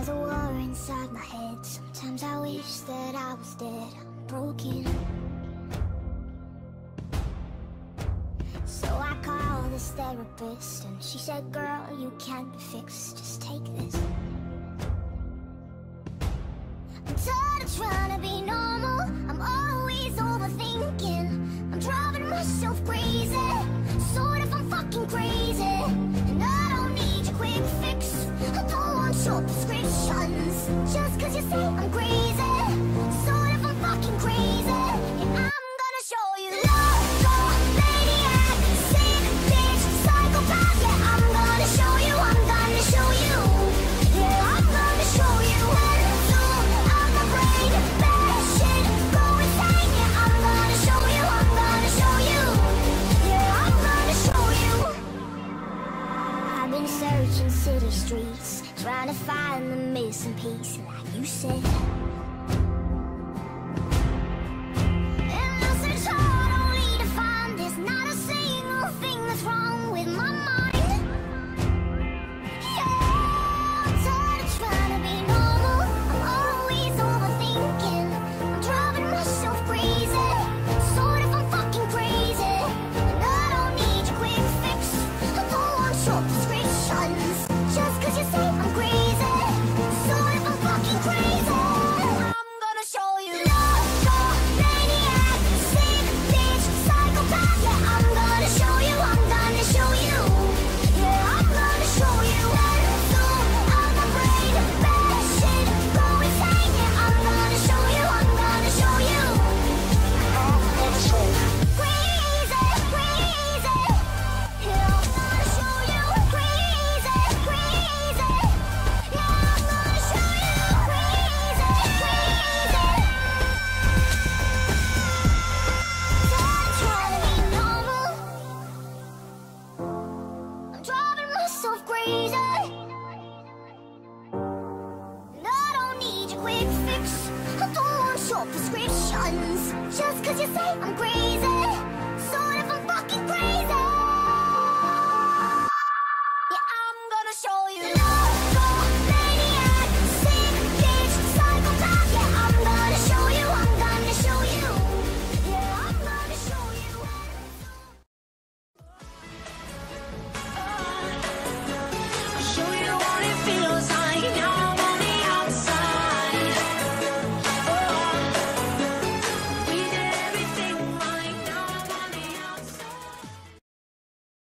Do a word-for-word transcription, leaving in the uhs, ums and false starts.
There's a war inside my head. Sometimes I wish that I was dead. I'm broken. So I called this therapist and she said, girl, you can't be fixed, just take this. I'm tired of trying to be normal. I'm always overthinking. I'm driving myself crazy. Sort of, I'm fucking crazy. And I don't need your quick fix. I don't want your prescriptions. Just cause you say I'm crazy. Sort of, I'm fucking crazy. And I'm gonna show you loco, maniac, sick bitch, psychopath. Yeah, I'm gonna show you, I'm gonna show you. Yeah, I'm gonna show you. Mental out my brain, bad shit, go insane. Yeah, I'm gonna show you, I'm gonna show you. Yeah, I'm gonna show you. I've been searching city streets, trying to find the missing piece, like you said. And I search hard only to find there's not a single thing that's wrong with my mind. Yeah, I'm tired of trying to be normal. I'm always overthinking. I'm driving myself crazy. Sort of, I'm fucking crazy. And I don't need your quick fix. I don't want your prescriptions. Just cause you say I'm crazy. Sort of, I'm fucking crazy. I'm gonna show you loco, maniac, sick bitch, psychopath. Yeah, I'm gonna show you, I'm gonna show you. Yeah, I'm gonna show you. Mental out my brain, bad shit, go insane. Yeah, I'm gonna show you, I'm gonna show you. I'm gonna show you. Crazy, crazy. Yeah, I'm gonna show you. Crazy, crazy. Yeah, I'm gonna show you. Crazy, crazy. Tired of trying to be normal. I'm driving myself crazy. And I don't need your quick fix. I don't want your prescriptions. Just cause you say I'm crazy.